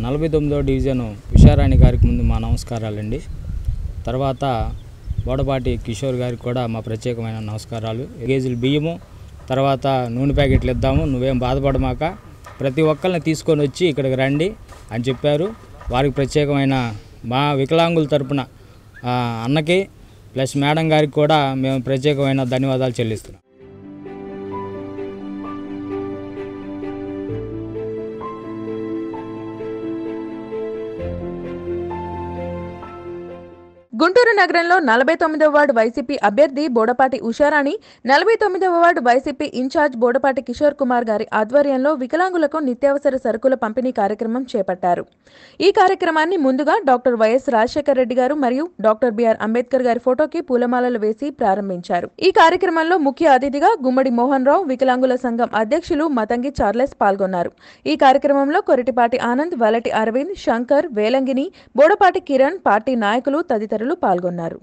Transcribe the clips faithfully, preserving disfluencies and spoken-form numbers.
నలభై తొమ్మిదవ డివిజన్ ఉషారాణి గారికి ముందు మా నమస్కారాలండి. తర్వాత బోడపాటి కిషోర్ గారికి కూడా మా ప్రత్యేకమైన నమస్కారాలు. కేజీలు బియ్యము తర్వాత నూనె ప్యాకెట్లు ఇద్దాము, నువ్వేం బాధపడమాక, ప్రతి ఒక్కరిని తీసుకొని వచ్చి ఇక్కడికి రండి అని చెప్పారు. వారికి ప్రత్యేకమైన మా వికలాంగుల తరపున అన్నకి ప్లస్ మేడం గారికి కూడా మేము ప్రత్యేకమైన ధన్యవాదాలు చెల్లిస్తున్నాం. గుంటూరు నగరంలో నలభై తొమ్మిదవ వార్డు వైసీపీ అభ్యర్థి బోడపాటి ఉషారాణి, నలభై తొమ్మిదవ ward YCP in charge Bodapati Kishore Kumar గారి ఆధ్వర్యంలో వికలాంగులకు నిత్యావసర సరుకుల పంపిణీ కార్యక్రమం చేపట్టారు. ఈ కార్యక్రమాన్ని ముందుగా డాక్టర్ వైఎస్ రాజశేఖర రెడ్డి గారు మరియు డాక్టర్ బిఆర్ అంబేద్కర్ గారి ఫోటోకి పూలమాలలు వేసి ప్రారంభించారు. ఈ కార్యక్రమంలో ముఖ్య అతిథిగా గుమ్మడి మోహన్ రావు, వికలాంగుల సంఘం అధ్యక్షులు మతంగి చార్లెస్ పాల్గొన్నారు. ఈ కార్యక్రమంలో కొరటిపాటి ఆనంద్, వలటి అరవింద్, శంకర్, వేలంగిని, బోడపాటి కిరణ్, పార్టీ నాయకులు తదితరులు పాల్గొన్నారు.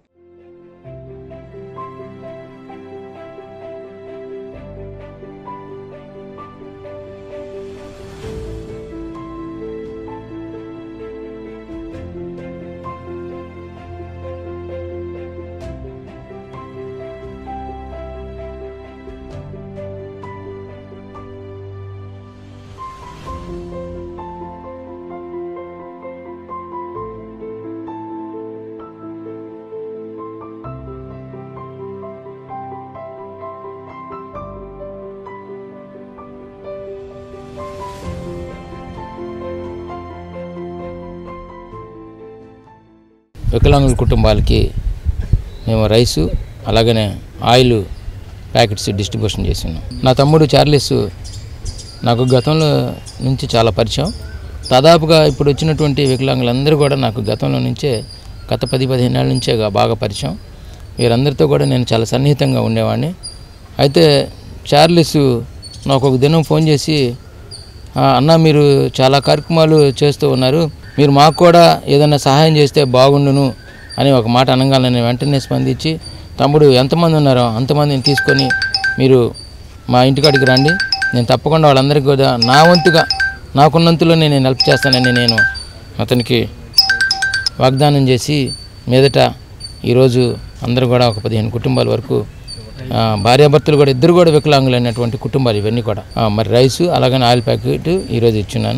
వికలాంగుల కుటుంబాలకి మేము రైసు అలాగనే ఆయిల్ ప్యాకెట్స్ డిస్ట్రిబ్యూషన్ చేస్తున్నాం. నా తమ్ముడు చార్లెస్ నాకు గతంలో నుంచి చాలా పరిచయం. దాదాపుగా ఇప్పుడు వచ్చినటువంటి వికలాంగులందరూ కూడా నాకు గతంలో నుంచే గత పది పదిహేను ఏళ్ళ నుంచే బాగా పరిచయం. వీరందరితో కూడా నేను చాలా సన్నిహితంగా ఉండేవాడిని. అయితే చార్లెస్ నాకు ఒక దినం ఫోన్ చేసి, అన్న మీరు చాలా కార్యక్రమాలు చేస్తూ ఉన్నారు, మీరు మాకు కూడా ఏదైనా సహాయం చేస్తే బాగుండును అని ఒక మాట అనగానే నేను వెంటనే స్పందించి, తమ్ముడు ఎంతమంది ఉన్నారో అంతమందిని తీసుకొని మీరు మా ఇంటికాడికి రండి, నేను తప్పకుండా వాళ్ళందరికీ కూడా నా వంతుగా నాకున్నంతలో నేను హెల్ప్ చేస్తానని నేను అతనికి వాగ్దానం చేసి, మీదట ఈరోజు అందరూ కూడా ఒక పదిహేను కుటుంబాల వరకు భార్యాభర్తలు కూడా ఇద్దరు కూడా వికలాంగులు అయినటువంటి కుటుంబాలు ఇవన్నీ కూడా మరి రైసు అలాగనే ఆయిల్ ప్యాకెట్ ఈరోజు ఇచ్చున్నాను.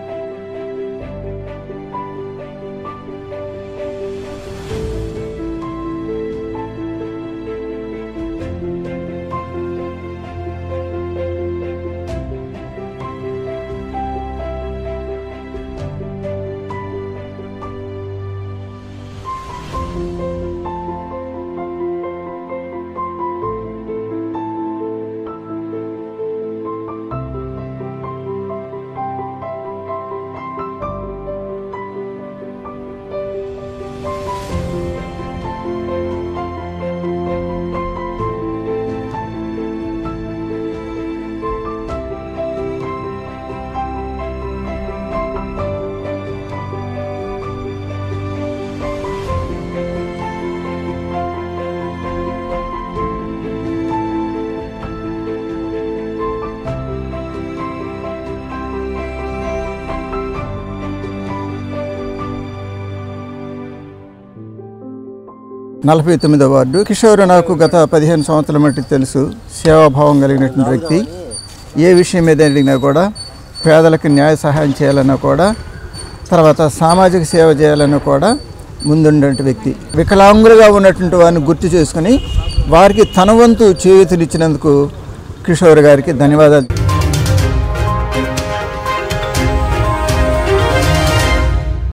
నలభై తొమ్మిదవ వార్డు కిషోర్ నాకు గత పదిహేను సంవత్సరాల మట్టి తెలుసు. సేవాభావం కలిగినటువంటి వ్యక్తి. ఏ విషయం మీద అడిగినా కూడా, పేదలకు న్యాయ సహాయం చేయాలన్నా కూడా, తర్వాత సామాజిక సేవ చేయాలన్నా కూడా ముందుండే వ్యక్తి. వికలాంగులుగా ఉన్నటువంటి వారిని గుర్తు చేసుకుని వారికి తన వంతు చేయూతనిచ్చినందుకు కిషోర్ గారికి ధన్యవాదాలు.